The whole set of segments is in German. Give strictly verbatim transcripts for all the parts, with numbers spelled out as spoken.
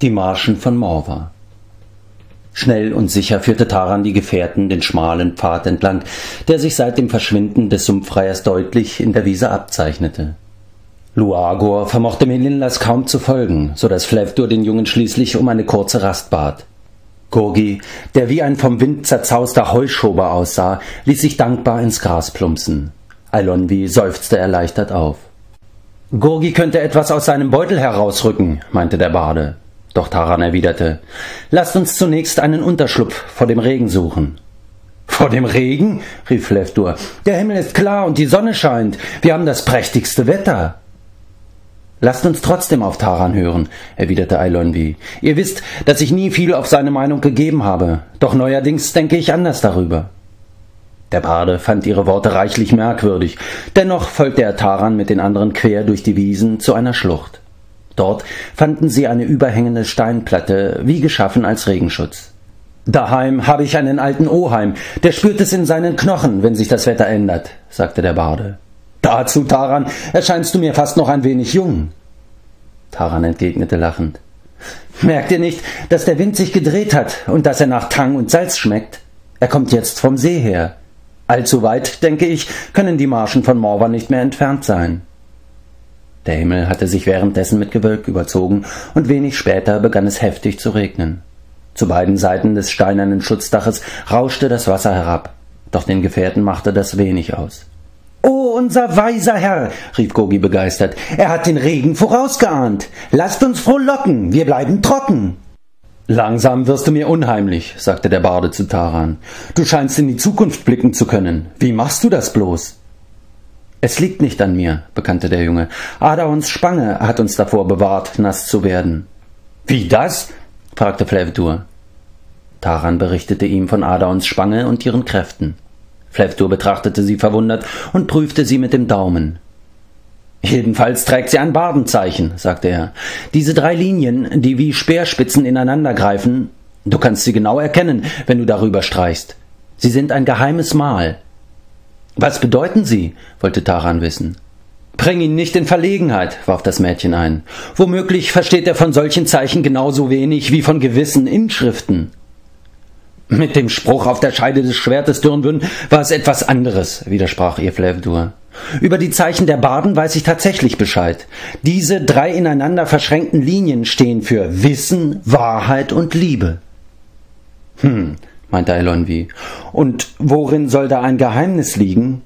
Die Marschen von Morva. Schnell und sicher führte Taran die Gefährten den schmalen Pfad entlang, der sich seit dem Verschwinden des Sumpfreiers deutlich in der Wiese abzeichnete. Luagor vermochte Melinlas kaum zu folgen, so dass Flavdur den Jungen schließlich um eine kurze Rast bat. Gurgi, der wie ein vom Wind zerzauster Heuschober aussah, ließ sich dankbar ins Gras plumpsen. Eilonwy seufzte erleichtert auf. »Gurgi könnte etwas aus seinem Beutel herausrücken«, meinte der Barde. Doch Taran erwiderte, »Lasst uns zunächst einen Unterschlupf vor dem Regen suchen.« »Vor dem Regen?« rief Flavdur. »Der Himmel ist klar und die Sonne scheint. Wir haben das prächtigste Wetter.« »Lasst uns trotzdem auf Taran hören«, erwiderte Eilonwy. »Ihr wisst, dass ich nie viel auf seine Meinung gegeben habe, doch neuerdings denke ich anders darüber.« Der Barde fand ihre Worte reichlich merkwürdig, dennoch folgte er Taran mit den anderen quer durch die Wiesen zu einer Schlucht. Dort fanden sie eine überhängende Steinplatte, wie geschaffen als Regenschutz. »Daheim habe ich einen alten Oheim, der spürt es in seinen Knochen, wenn sich das Wetter ändert«, sagte der Barde. »Dazu, Taran, erscheinst du mir fast noch ein wenig jung.« Taran entgegnete lachend. »Merkt ihr nicht, dass der Wind sich gedreht hat und dass er nach Tang und Salz schmeckt? Er kommt jetzt vom See her. Allzu weit, denke ich, können die Marschen von Morva nicht mehr entfernt sein.« Der Himmel hatte sich währenddessen mit Gewölk überzogen, und wenig später begann es heftig zu regnen. Zu beiden Seiten des steinernen Schutzdaches rauschte das Wasser herab, doch den Gefährten machte das wenig aus. »Oh, unser weiser Herr«, rief Gurgi begeistert, »er hat den Regen vorausgeahnt. Lasst uns frohlocken, wir bleiben trocken.« »Langsam wirst du mir unheimlich«, sagte der Barde zu Taran. »Du scheinst in die Zukunft blicken zu können. Wie machst du das bloß?« »Es liegt nicht an mir«, bekannte der Junge. »Adaons Spange hat uns davor bewahrt, nass zu werden.« »Wie das?« fragte Flavdur. Taran berichtete ihm von Adaons Spange und ihren Kräften. Flavdur betrachtete sie verwundert und prüfte sie mit dem Daumen. »Jedenfalls trägt sie ein Bardenzeichen«, sagte er. »Diese drei Linien, die wie Speerspitzen ineinander greifen, du kannst sie genau erkennen, wenn du darüber streichst. Sie sind ein geheimes Mal.« »Was bedeuten sie?« wollte Taran wissen. »Bring ihn nicht in Verlegenheit«, warf das Mädchen ein. »Womöglich versteht er von solchen Zeichen genauso wenig wie von gewissen Inschriften.« »Mit dem Spruch auf der Scheide des Schwertes Dürnwyn war es etwas anderes«, widersprach ihr Flavdur. »Über die Zeichen der Barden weiß ich tatsächlich Bescheid. Diese drei ineinander verschränkten Linien stehen für Wissen, Wahrheit und Liebe.« »Hm«, meinte Eilonwy. »Und worin soll da ein Geheimnis liegen?«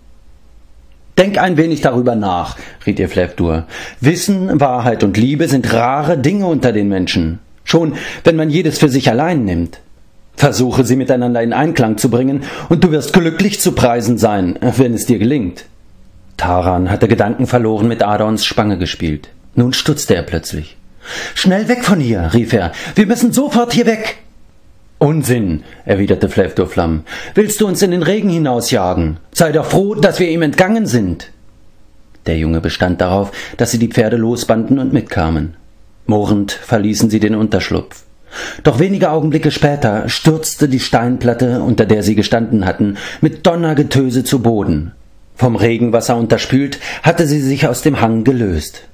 »Denk ein wenig darüber nach«, riet ihr Flavdur. »Wissen, Wahrheit und Liebe sind rare Dinge unter den Menschen. Schon, wenn man jedes für sich allein nimmt. Versuche sie miteinander in Einklang zu bringen, und du wirst glücklich zu preisen sein, wenn es dir gelingt.« Taran hatte Gedanken verloren mit Adaons Spange gespielt. Nun stutzte er plötzlich. »Schnell weg von hier«, rief er. »Wir müssen sofort hier weg.« »Unsinn«, erwiderte Flavdur Flamm. »Willst du uns in den Regen hinausjagen? Sei doch froh, dass wir ihm entgangen sind.« Der Junge bestand darauf, dass sie die Pferde losbanden und mitkamen. Murrend verließen sie den Unterschlupf. Doch wenige Augenblicke später stürzte die Steinplatte, unter der sie gestanden hatten, mit Donnergetöse zu Boden. Vom Regenwasser unterspült, hatte sie sich aus dem Hang gelöst.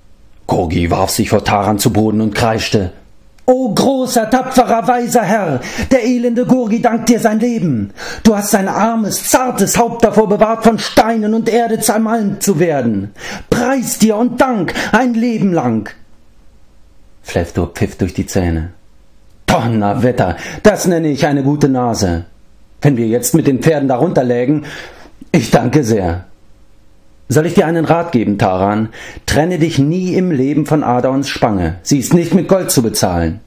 Gurgi warf sich vor Taran zu Boden und kreischte. »O großer, tapferer, weiser Herr, der elende Gurgi dankt dir sein Leben. Du hast sein armes, zartes Haupt davor bewahrt, von Steinen und Erde zermalmt zu werden. Preis dir und Dank ein Leben lang.« Flavdur pfiff durch die Zähne. »Donnerwetter, das nenne ich eine gute Nase. Wenn wir jetzt mit den Pferden darunter lägen, ich danke sehr. Soll ich dir einen Rat geben, Taran? Trenne dich nie im Leben von Adaons Spange. Sie ist nicht mit Gold zu bezahlen.«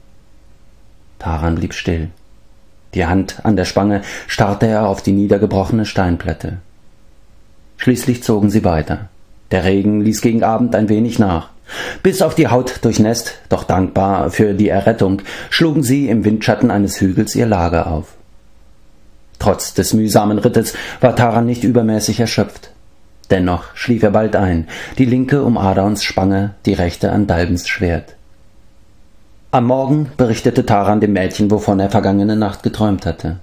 Taran blieb still. Die Hand an der Spange starrte er auf die niedergebrochene Steinplatte. Schließlich zogen sie weiter. Der Regen ließ gegen Abend ein wenig nach. Bis auf die Haut durchnässt, doch dankbar für die Errettung, schlugen sie im Windschatten eines Hügels ihr Lager auf. Trotz des mühsamen Rittes war Taran nicht übermäßig erschöpft. Dennoch schlief er bald ein, die linke um Adaons Spange, die rechte an Dalbens Schwert. Am Morgen berichtete Taran dem Mädchen, wovon er vergangene Nacht geträumt hatte.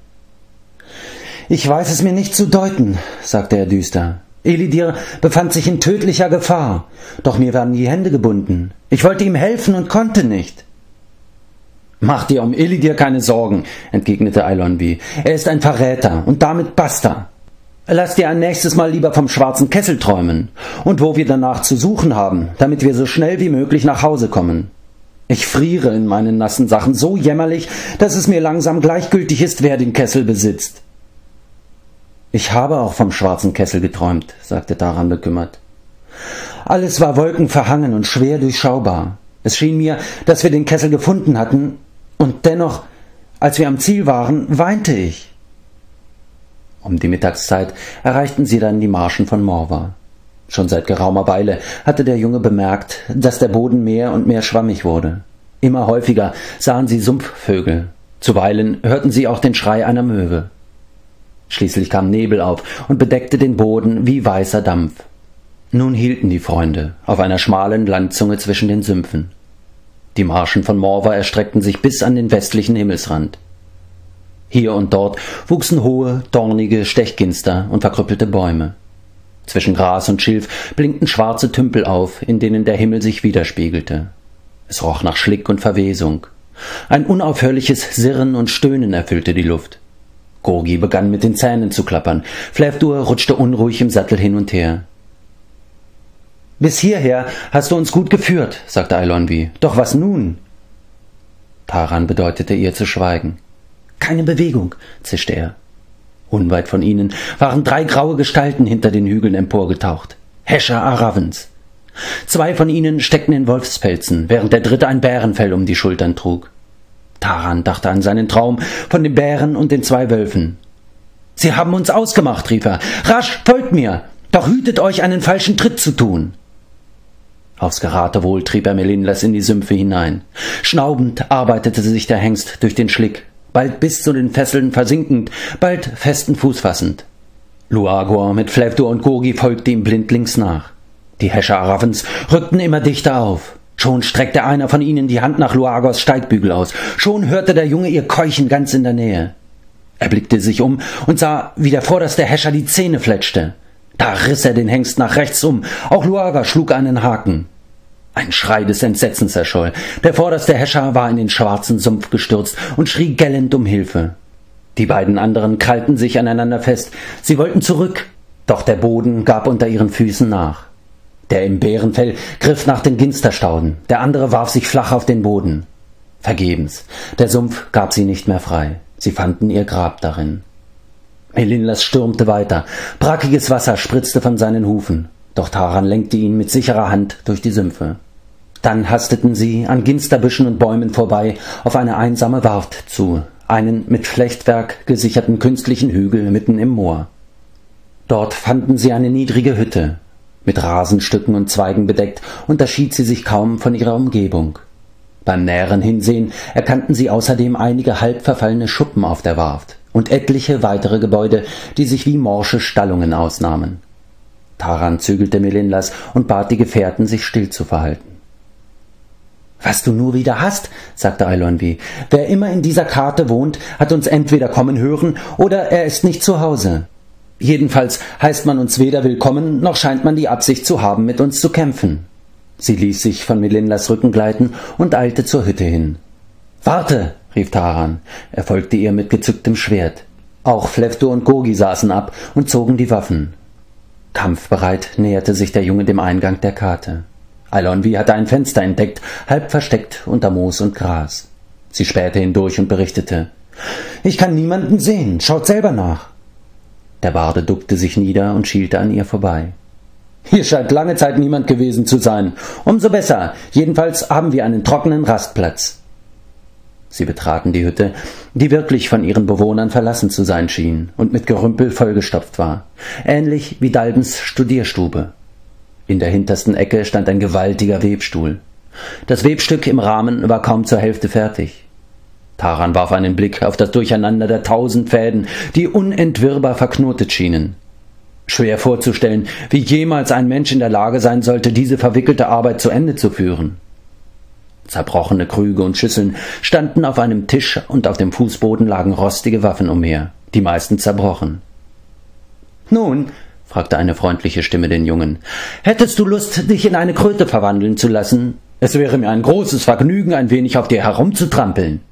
»Ich weiß es mir nicht zu deuten«, sagte er düster. »Elidir befand sich in tödlicher Gefahr, doch mir werden die Hände gebunden. Ich wollte ihm helfen und konnte nicht.« »Mach dir um Illidir keine Sorgen«, entgegnete Eilonwy. »Er ist ein Verräter und damit basta. Lass dir ein nächstes Mal lieber vom schwarzen Kessel träumen und wo wir danach zu suchen haben, damit wir so schnell wie möglich nach Hause kommen. Ich friere in meinen nassen Sachen so jämmerlich, dass es mir langsam gleichgültig ist, wer den Kessel besitzt.« »Ich habe auch vom schwarzen Kessel geträumt«, sagte Taran bekümmert. »Alles war wolkenverhangen und schwer durchschaubar. Es schien mir, dass wir den Kessel gefunden hatten, und dennoch, als wir am Ziel waren, weinte ich.« Um die Mittagszeit erreichten sie dann die Marschen von Morva. Schon seit geraumer Weile hatte der Junge bemerkt, dass der Boden mehr und mehr schwammig wurde. Immer häufiger sahen sie Sumpfvögel. Zuweilen hörten sie auch den Schrei einer Möwe. Schließlich kam Nebel auf und bedeckte den Boden wie weißer Dampf. Nun hielten die Freunde auf einer schmalen Landzunge zwischen den Sümpfen. Die Marschen von Morva erstreckten sich bis an den westlichen Himmelsrand. Hier und dort wuchsen hohe, dornige Stechginster und verkrüppelte Bäume. Zwischen Gras und Schilf blinkten schwarze Tümpel auf, in denen der Himmel sich widerspiegelte. Es roch nach Schlick und Verwesung. Ein unaufhörliches Sirren und Stöhnen erfüllte die Luft. Gorgi begann mit den Zähnen zu klappern. Fläfdur rutschte unruhig im Sattel hin und her. »Bis hierher hast du uns gut geführt«, sagte Eilonwy. »Doch was nun?« Taran bedeutete ihr zu schweigen. »Keine Bewegung«, zischte er. Unweit von ihnen waren drei graue Gestalten hinter den Hügeln emporgetaucht. Häscher Aravens. Zwei von ihnen steckten in Wolfspelzen, während der dritte ein Bärenfell um die Schultern trug. Taran dachte an seinen Traum von dem Bären und den zwei Wölfen. »Sie haben uns ausgemacht«, rief er. »Rasch, folgt mir! Doch hütet euch, einen falschen Tritt zu tun!« Aufs Geratewohl trieb er Melindlas in die Sümpfe hinein. Schnaubend arbeitete sich der Hengst durch den Schlick, bald bis zu den Fesseln versinkend, bald festen Fuß fassend. Luagor mit Fläfdur und Gorgi folgte ihm blindlings nach. Die Häscher Aravens rückten immer dichter auf. Schon streckte einer von ihnen die Hand nach Luagors Steigbügel aus. Schon hörte der Junge ihr Keuchen ganz in der Nähe. Er blickte sich um und sah, wie der vorderste Häscher die Zähne fletschte. Da riss er den Hengst nach rechts um. Auch Luagor schlug einen Haken. Ein Schrei des Entsetzens erscholl. Der vorderste Häscher war in den schwarzen Sumpf gestürzt und schrie gellend um Hilfe. Die beiden anderen krallten sich aneinander fest. Sie wollten zurück, doch der Boden gab unter ihren Füßen nach. Der im Bärenfell griff nach den Ginsterstauden, der andere warf sich flach auf den Boden. Vergebens. Der Sumpf gab sie nicht mehr frei. Sie fanden ihr Grab darin. Melindlas stürmte weiter. Brackiges Wasser spritzte von seinen Hufen. Doch Taran lenkte ihn mit sicherer Hand durch die Sümpfe. Dann hasteten sie an Ginsterbüschen und Bäumen vorbei auf eine einsame Warft zu, einen mit Flechtwerk gesicherten künstlichen Hügel mitten im Moor. Dort fanden sie eine niedrige Hütte. Mit Rasenstücken und Zweigen bedeckt, unterschied sie sich kaum von ihrer Umgebung. Beim näheren Hinsehen erkannten sie außerdem einige halb verfallene Schuppen auf der Warft und etliche weitere Gebäude, die sich wie morsche Stallungen ausnahmen. Taran zügelte Melindlas und bat die Gefährten, sich still zu verhalten. »Was du nur wieder hast«, sagte Eilonwy. »Wer immer in dieser Karte wohnt, hat uns entweder kommen hören, oder er ist nicht zu Hause. Jedenfalls heißt man uns weder willkommen, noch scheint man die Absicht zu haben, mit uns zu kämpfen.« Sie ließ sich von Melindlas Rücken gleiten und eilte zur Hütte hin. »Warte«, rief Taran. Er folgte ihr mit gezücktem Schwert. Auch Fläfdur und Gorgi saßen ab und zogen die Waffen. Kampfbereit näherte sich der Junge dem Eingang der Karte. Eilonwy hatte ein Fenster entdeckt, halb versteckt unter Moos und Gras. Sie spähte hindurch und berichtete. »Ich kann niemanden sehen, schaut selber nach.« Der Barde duckte sich nieder und schielte an ihr vorbei. »Hier scheint lange Zeit niemand gewesen zu sein. Umso besser, jedenfalls haben wir einen trockenen Rastplatz.« Sie betraten die Hütte, die wirklich von ihren Bewohnern verlassen zu sein schien und mit Gerümpel vollgestopft war, ähnlich wie Dalbens Studierstube. In der hintersten Ecke stand ein gewaltiger Webstuhl. Das Webstück im Rahmen war kaum zur Hälfte fertig. Taran warf einen Blick auf das Durcheinander der tausend Fäden, die unentwirrbar verknotet schienen. Schwer vorzustellen, wie jemals ein Mensch in der Lage sein sollte, diese verwickelte Arbeit zu Ende zu führen. Zerbrochene Krüge und Schüsseln standen auf einem Tisch und auf dem Fußboden lagen rostige Waffen umher, die meisten zerbrochen. »Nun«, fragte eine freundliche Stimme den Jungen, »hättest du Lust, dich in eine Kröte verwandeln zu lassen? Es wäre mir ein großes Vergnügen, ein wenig auf dir herumzutrampeln.«